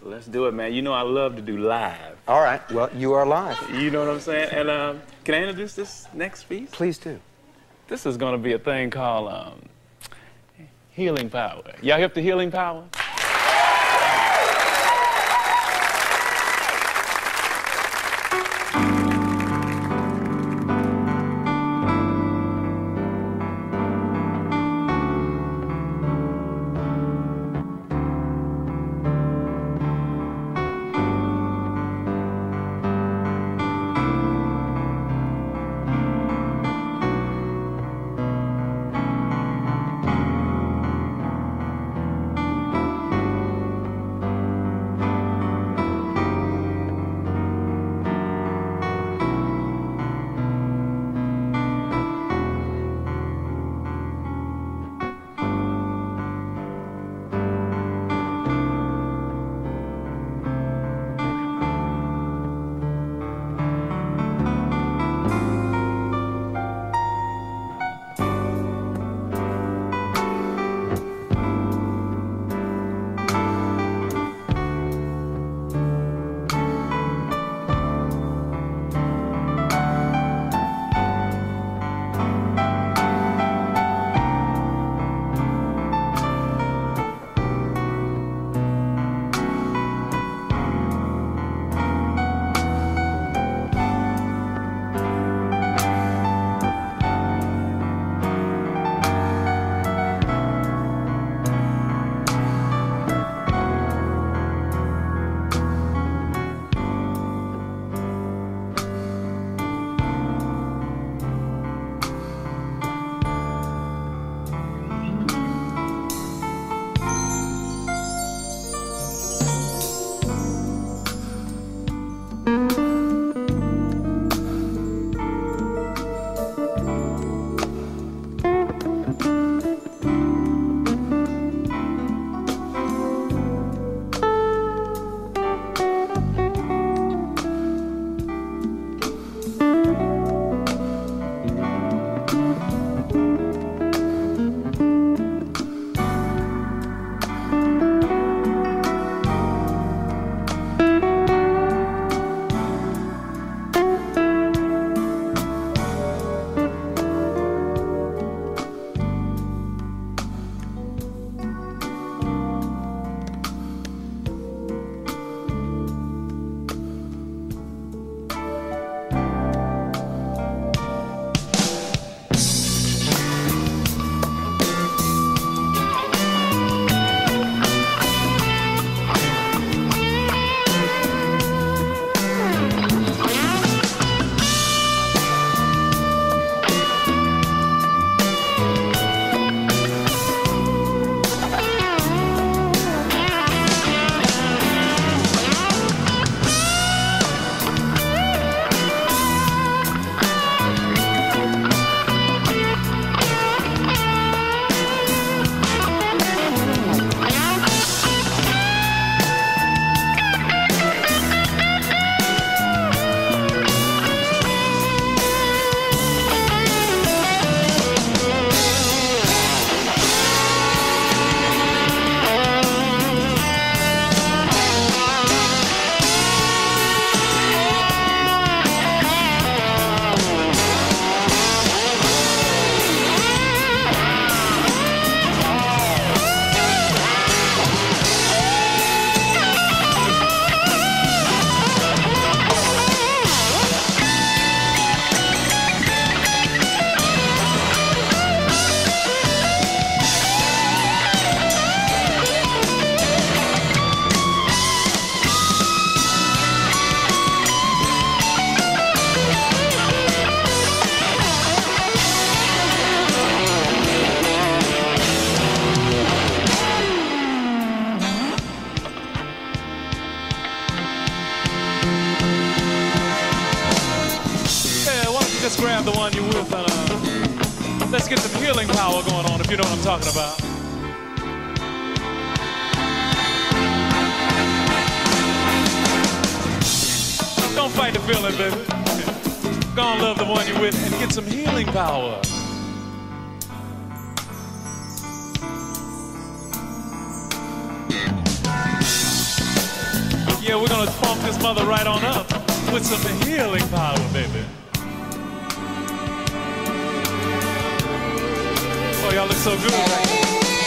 Let's do it, man. You know I love to do live. All right. Well, you are live. You know what I'm saying? And can I introduce this next piece? Please do. This is going to be a thing called Healing Power. Y'all hip to Healing Power? Just grab the one you're with and let's get some healing power going on, if you know what I'm talking about. Don't fight the feeling, baby. Go on, love the one you're with and get some healing power. here, we're gonna pump this mother right on up with some healing power, baby. Oh, y'all look so good right here.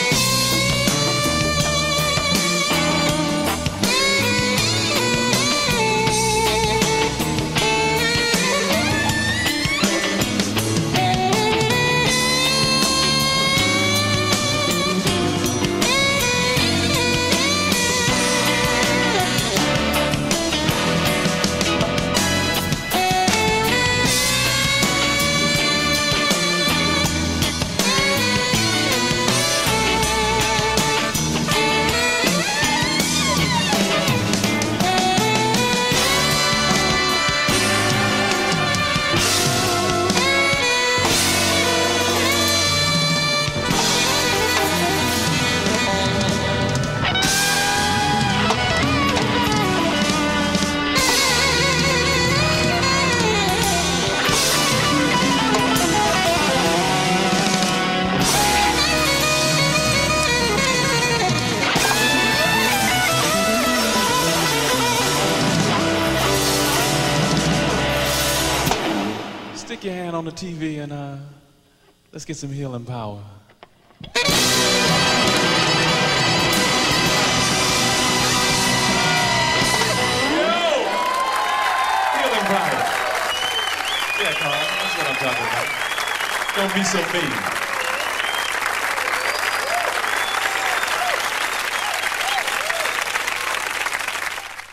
Stick your hand on the TV and let's get some healing power. Yo! Healing power. Yeah, Carl, that's what I'm talking about. Don't be so mean.